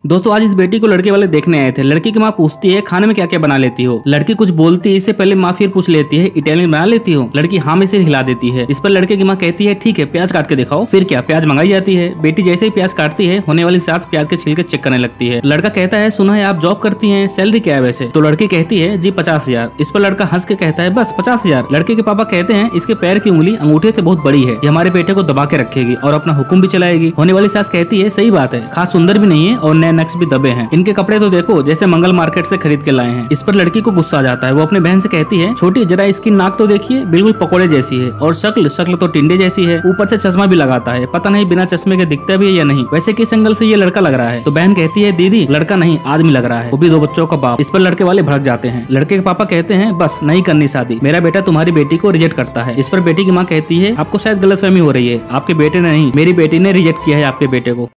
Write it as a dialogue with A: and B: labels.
A: दोस्तों आज इस बेटी को लड़के वाले देखने आए थे। लड़की की माँ पूछती है खाने में क्या क्या बना लेती हो। लड़की कुछ बोलती है, इससे पहले माँ फिर पूछ लेती है इटालियन बना लेती हो। लड़की हाँ में सिर हिला देती है। इस पर लड़के की माँ कहती है ठीक है प्याज काट के दिखाओ। फिर क्या प्याज मंगाई जाती है। बेटी जैसे ही प्याज काटती है होने वाली सास प्याज के छिलके चेक करने लगती है। लड़का कहता है सुना है आप जॉब करती है, सैलरी क्या है वैसे। तो लड़की कहती है जी 50,000। इस पर लड़का हंस के कहता है बस 50,000। लड़के के पापा कहते हैं इसके पैर की उंगली अंगूठे से बहुत बड़ी है, ये हमारे बेटे को दबा के रखेगी और अपना हुक्म भी चलाएगी। होने वाली सास कहती है सही बात है, खास सुंदर भी नहीं है और नए नक्श भी दबे हैं। इनके कपड़े तो देखो जैसे मंगल मार्केट से खरीद के लाए हैं। इस पर लड़की को गुस्सा आ जाता है। वो अपने बहन से कहती है छोटी जरा इसकी नाक तो देखिए, बिल्कुल पकोड़े जैसी है और शक्ल तो टिंडे जैसी है। ऊपर से चश्मा भी लगाता है, पता नहीं बिना चश्मे के दिखता भी है या नहीं। वैसे किस एंगल से ये लड़का लग रहा है। तो बहन कहती है दीदी लड़का नहीं आदमी लग रहा है, वो भी 2 बच्चों का बाप। इस पर लड़के वाले भड़क जाते हैं। लड़के के पापा कहते हैं बस नहीं करनी शादी, मेरा बेटा तुम्हारी बेटी को रिजेक्ट करता है। इस पर बेटी की माँ कहती है आपको शायद गलतफहमी हो रही है, आपके बेटे ने नहीं मेरी बेटी ने रिजेक्ट किया है आपके बेटे को।